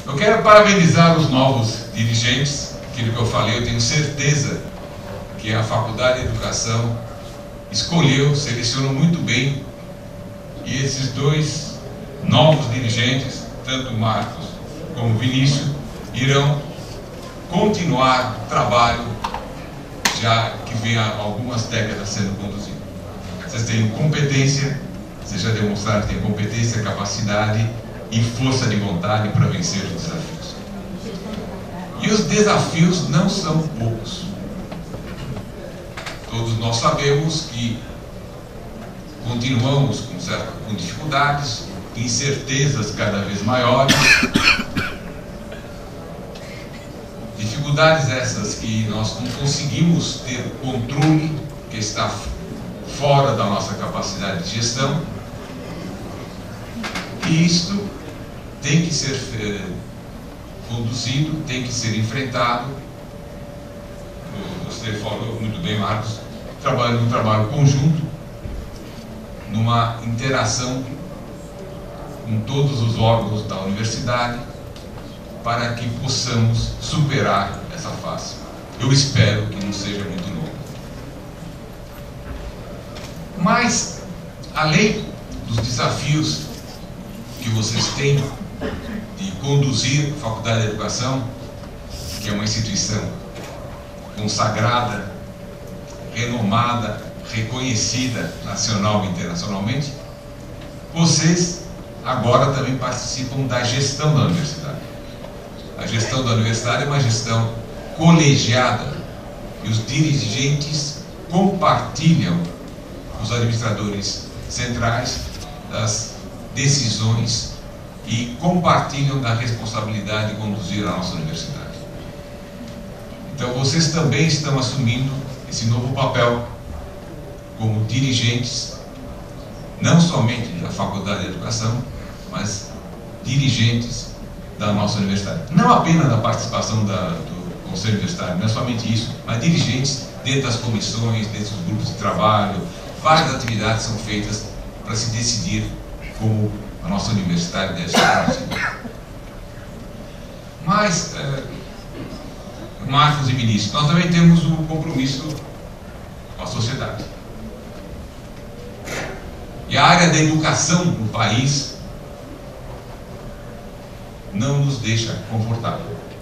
Eu quero parabenizar os novos dirigentes. Aquilo que eu falei, eu tenho certeza que a Faculdade de Educação escolheu, selecionou muito bem, e esses dois novos dirigentes, tanto o Marcos como o Vinícius, irão continuar o trabalho já que vem há algumas décadas sendo conduzido. Vocês têm competência, vocês já demonstraram que têm competência, capacidade e força de vontade para vencer os desafios. E os desafios não são poucos. Todos nós sabemos que continuamos com dificuldades, incertezas cada vez maiores. Dificuldades essas que nós não conseguimos ter controle, que está fora da nossa capacidade de gestão. E isto tem que ser conduzido, tem que ser enfrentado. Você falou muito bem, Marcos, num trabalho conjunto, numa interação com todos os órgãos da universidade, para que possamos superar essa fase. Eu espero que não seja muito longo. Mas, além dos desafios que vocês têm de conduzir a Faculdade de Educação, que é uma instituição consagrada, renomada, reconhecida nacional e internacionalmente, vocês agora também participam da gestão da universidade. A gestão da universidade é uma gestão colegiada e os dirigentes compartilham os administradores centrais das decisões e compartilham da responsabilidade de conduzir a nossa universidade. Então vocês também estão assumindo esse novo papel como dirigentes, não somente da Faculdade de Educação, mas dirigentes da nossa universidade. Não apenas da participação do Conselho Universitário, não é somente isso, mas dirigentes dentro das comissões, dentro dos grupos de trabalho. Várias atividades são feitas para se decidir como a nossa universidade deve ser conduzida. Mas, Marcos e Vinícius, nós também temos um compromisso com a sociedade. E a área da educação no país não nos deixa confortável.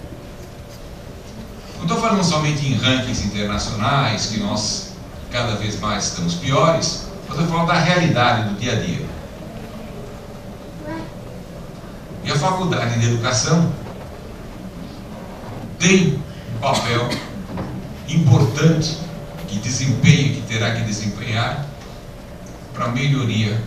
Não estou falando somente em rankings internacionais, que nós cada vez mais estamos piores, mas eu falo da realidade do dia a dia. E a Faculdade de Educação tem um papel importante que desempenha, que terá que desempenhar para a melhoria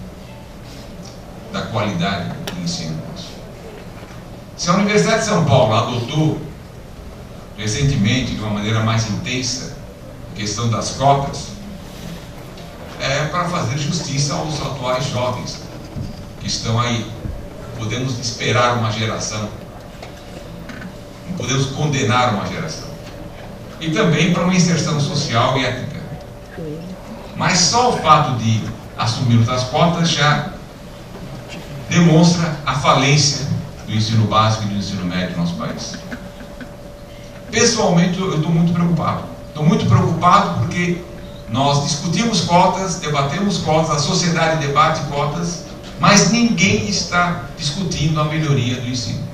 da qualidade do ensino nosso. Se a Universidade de São Paulo adotou recentemente, de uma maneira mais intensa, a questão das cotas, é para fazer justiça aos atuais jovens que estão aí. Podemos esperar uma geração, não podemos condenar uma geração. E também para uma inserção social e étnica. Mas só o fato de assumirmos as cotas já demonstra a falência do ensino básico e do ensino médio no nosso país. Pessoalmente, eu estou muito preocupado. Estou muito preocupado porque nós discutimos cotas, debatemos cotas, a sociedade debate cotas, mas ninguém está discutindo a melhoria do ensino.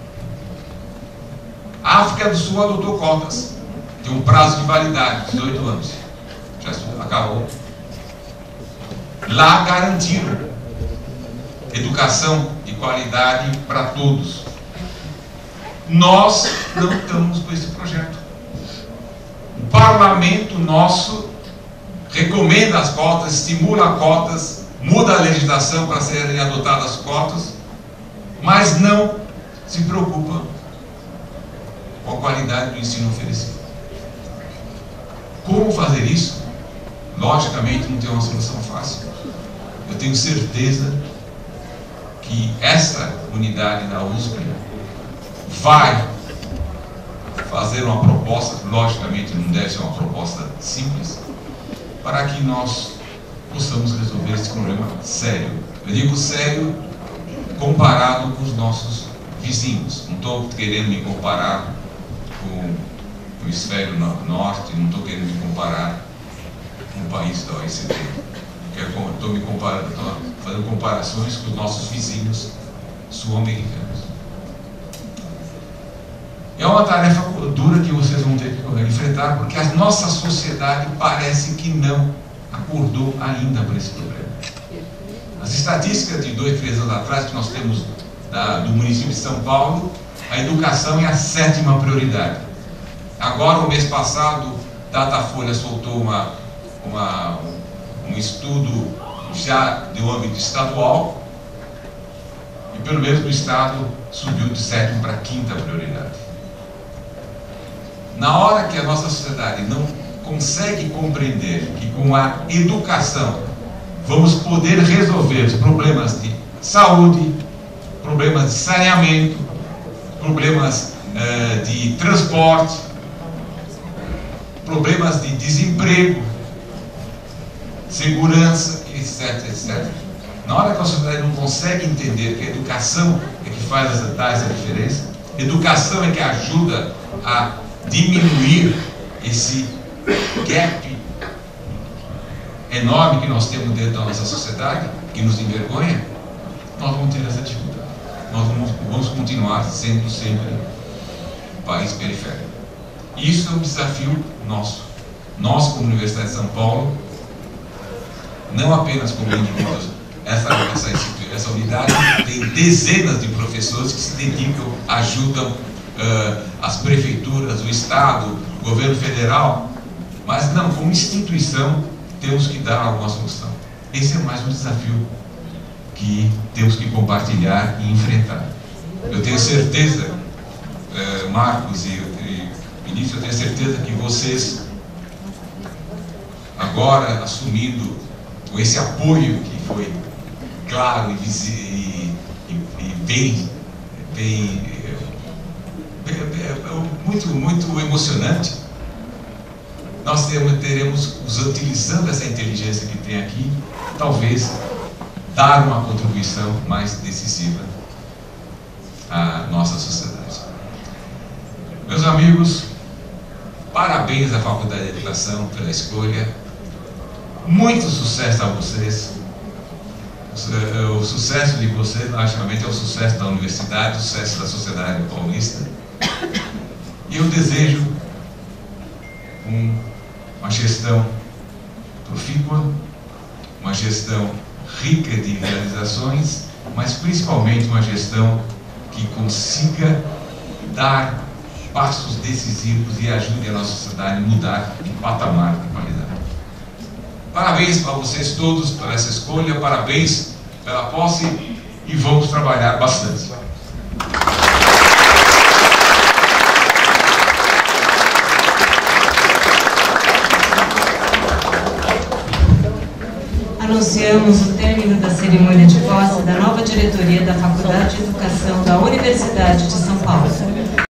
A África do Sul adotou cotas, tem um prazo de validade, 18 anos. Já acabou. Lá garantiram educação de qualidade para todos. Nós não estamos com esse projeto. O parlamento nosso recomenda as cotas, estimula cotas, muda a legislação para serem adotadas cotas, mas não se preocupa com a qualidade do ensino oferecido. Como fazer isso? Logicamente não tem uma solução fácil. Eu tenho certeza que essa unidade da USP vai fazer uma proposta, logicamente não deve ser uma proposta simples, para que nós possamos resolver esse problema sério. Eu digo sério comparado com os nossos vizinhos. Não estou querendo me comparar com o hemisfério norte, não estou querendo me comparar com o país da OECD. Estou fazendo comparações com os nossos vizinhos sul-americanos. É uma tarefa dura que vocês vão ter que enfrentar, porque a nossa sociedade parece que não acordou ainda para esse problema. As estatísticas de 2, 3 anos atrás que nós temos do município de São Paulo, a educação é a 7ª prioridade. Agora, o mês passado, Datafolha soltou um estudo já do âmbito estadual, e pelo menos no estado subiu de 7ª para 5ª prioridade. Na hora que a nossa sociedade não consegue compreender que com a educação vamos poder resolver os problemas de saúde, problemas de saneamento, problemas de transporte, problemas de desemprego, segurança, etc, etc. Na hora que a sociedade não consegue entender que a educação é que faz essa diferença, educação é que ajuda a diminuir esse gap enorme que nós temos dentro da nossa sociedade, que nos envergonha, nós vamos ter essa dificuldade. Nós vamos continuar sendo sempre um país periférico. Isso é um desafio nosso. Nós, como Universidade de São Paulo, não apenas como indivíduos, essa unidade tem dezenas de professores que se dedicam, ajudam as prefeituras, o Estado, o governo federal, mas não, como instituição, temos que dar alguma solução. Esse é mais um desafio que temos que compartilhar e enfrentar. Eu tenho certeza, Marcos e Vinícius, eu tenho certeza que vocês, agora assumindo esse apoio que foi claro e bem muito emocionante, nós teremos, utilizando essa inteligência que tem aqui, talvez dar uma contribuição mais decisiva à nossa sociedade. Meus amigos, parabéns à Faculdade de Educação pela escolha, muito sucesso a vocês. O sucesso de vocês, logicamente, é o sucesso da universidade, o sucesso da sociedade paulista. E eu desejo uma gestão profícua, uma gestão rica de realizações, mas principalmente uma gestão que consiga dar passos decisivos e ajude a nossa sociedade a mudar de patamar de qualidade. Parabéns para vocês todos por essa escolha, parabéns pela posse e vamos trabalhar bastante. Anunciamos o término da cerimônia de posse da nova diretoria da Faculdade de Educação da Universidade de São Paulo.